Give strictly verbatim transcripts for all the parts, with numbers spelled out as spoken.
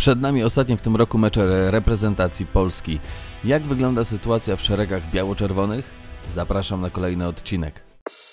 Przed nami ostatnie w tym roku mecze reprezentacji Polski. Jak wygląda sytuacja w szeregach biało-czerwonych? Zapraszam na kolejny odcinek.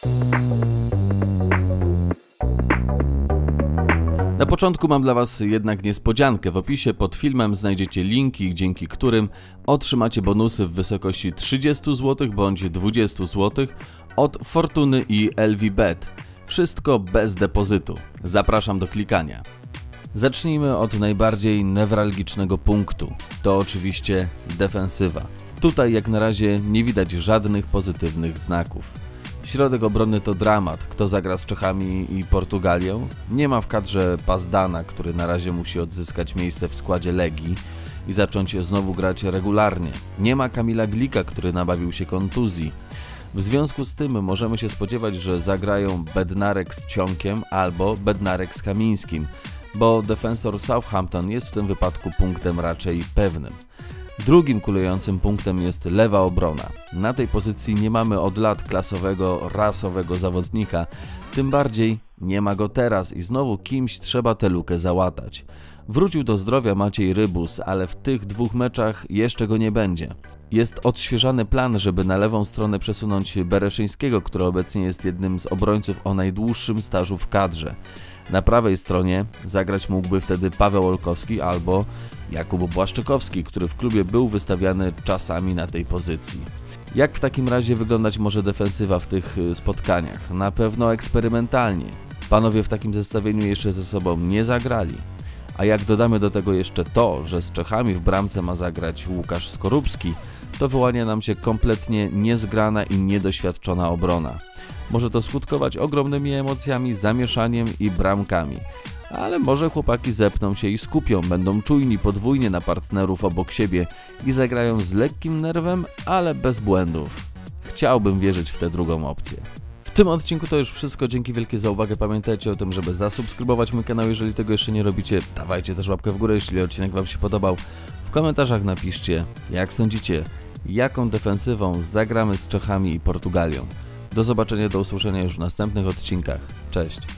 Na początku mam dla Was jednak niespodziankę. W opisie pod filmem znajdziecie linki, dzięki którym otrzymacie bonusy w wysokości trzydzieści złotych bądź dwadzieścia złotych od Fortuny i L V Bet. Wszystko bez depozytu. Zapraszam do klikania. Zacznijmy od najbardziej newralgicznego punktu. To oczywiście defensywa. Tutaj jak na razie nie widać żadnych pozytywnych znaków. Środek obrony to dramat. Kto zagra z Czechami i Portugalią? Nie ma w kadrze Pazdana, który na razie musi odzyskać miejsce w składzie Legii i zacząć znowu grać regularnie. Nie ma Kamila Glika, który nabawił się kontuzji. W związku z tym możemy się spodziewać, że zagrają Bednarek z Cionkiem albo Bednarek z Kamińskim, bo defensor Southampton jest w tym wypadku punktem raczej pewnym. Drugim kulejącym punktem jest lewa obrona. Na tej pozycji nie mamy od lat klasowego, rasowego zawodnika, tym bardziej nie ma go teraz i znowu kimś trzeba tę lukę załatać. Wrócił do zdrowia Maciej Rybus, ale w tych dwóch meczach jeszcze go nie będzie. Jest odświeżany plan, żeby na lewą stronę przesunąć Bereszyńskiego, który obecnie jest jednym z obrońców o najdłuższym stażu w kadrze. Na prawej stronie zagrać mógłby wtedy Paweł Olkowski albo Jakub Błaszczykowski, który w klubie był wystawiany czasami na tej pozycji. Jak w takim razie wyglądać może defensywa w tych spotkaniach? Na pewno eksperymentalnie. Panowie w takim zestawieniu jeszcze ze sobą nie zagrali. A jak dodamy do tego jeszcze to, że z Czechami w bramce ma zagrać Łukasz Skorupski, to wyłania nam się kompletnie niezgrana i niedoświadczona obrona. Może to skutkować ogromnymi emocjami, zamieszaniem i bramkami. Ale może chłopaki zepną się i skupią, będą czujni podwójnie na partnerów obok siebie i zagrają z lekkim nerwem, ale bez błędów. Chciałbym wierzyć w tę drugą opcję. W tym odcinku to już wszystko. Dzięki wielkie za uwagę. Pamiętajcie o tym, żeby zasubskrybować mój kanał, jeżeli tego jeszcze nie robicie. Dawajcie też łapkę w górę, jeśli odcinek Wam się podobał. W komentarzach napiszcie, jak sądzicie, jaką defensywą zagramy z Czechami i Portugalią. Do zobaczenia, do usłyszenia już w następnych odcinkach. Cześć!